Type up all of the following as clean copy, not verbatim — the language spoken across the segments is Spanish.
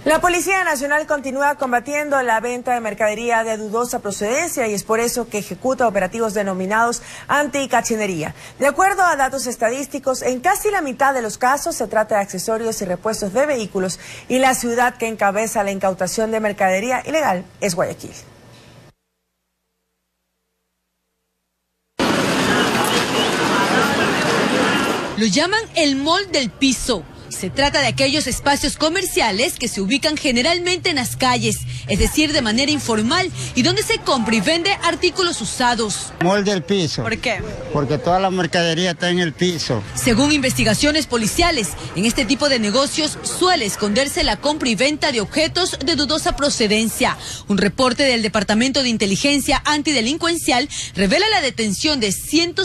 La Policía Nacional continúa combatiendo la venta de mercadería de dudosa procedencia y es por eso que ejecuta operativos denominados anticachinería. De acuerdo a datos estadísticos, en casi la mitad de los casos se trata de accesorios y repuestos de vehículos y la ciudad que encabeza la incautación de mercadería ilegal es Guayaquil. Lo llaman el mall del piso. Se trata de aquellos espacios comerciales que se ubican generalmente en las calles, es decir, de manera informal, y donde se compra y vende artículos usados. Mall del piso. ¿Por qué? Porque toda la mercadería está en el piso. Según investigaciones policiales, en este tipo de negocios suele esconderse la compra y venta de objetos de dudosa procedencia. Un reporte del Departamento de Inteligencia Antidelincuencial revela la detención de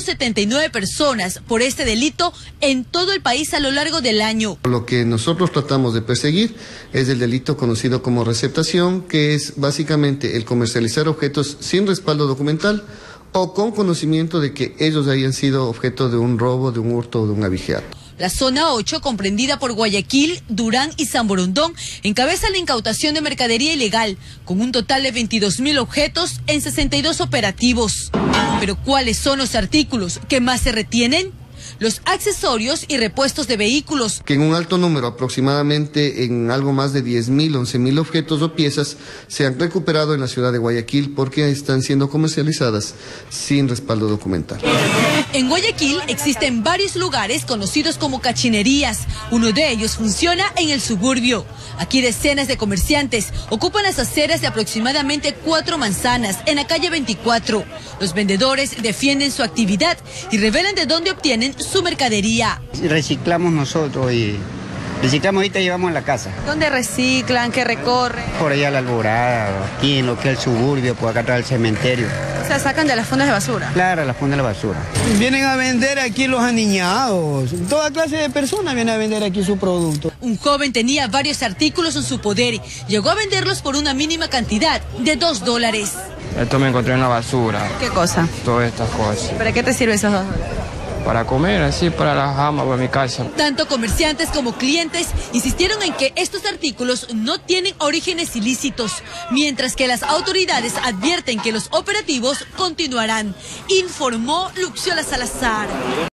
179 personas por este delito en todo el país a lo largo del año. Lo que nosotros tratamos de perseguir es el delito conocido como receptación, que es básicamente el comercializar objetos sin respaldo documental o con conocimiento de que ellos hayan sido objeto de un robo, de un hurto o de un abigeato. La zona 8, comprendida por Guayaquil, Durán y San Borondón, encabeza la incautación de mercadería ilegal, con un total de 22.000 objetos en 62 operativos. Pero ¿cuáles son los artículos que más se retienen? Los accesorios y repuestos de vehículos. Que en un alto número, aproximadamente en algo más de 10.000, 11.000 objetos o piezas, se han recuperado en la ciudad de Guayaquil porque están siendo comercializadas sin respaldo documental. En Guayaquil existen varios lugares conocidos como cachinerías. Uno de ellos funciona en el suburbio. Aquí decenas de comerciantes ocupan las aceras de aproximadamente 4 manzanas en la calle 24. Los vendedores defienden su actividad y revelan de dónde obtienen su mercadería. Reciclamos nosotros y reciclamos ahorita y llevamos a la casa. ¿Dónde reciclan? ¿Qué recorren? Por allá a la Alborada, aquí en lo que es el suburbio, por acá atrás del cementerio. O sea, sacan de las fundas de basura. Claro, la funda de la basura. Vienen a vender aquí los aniñados. Toda clase de personas vienen a vender aquí su producto. Un joven tenía varios artículos en su poder. Llegó a venderlos por una mínima cantidad de $2. Esto me encontré en la basura. ¿Qué cosa? Todas estas cosas. ¿Para qué te sirve esos $2? Para comer, así, para las amas, para mi casa. Tanto comerciantes como clientes insistieron en que estos artículos no tienen orígenes ilícitos, mientras que las autoridades advierten que los operativos continuarán, informó Luxiola Salazar.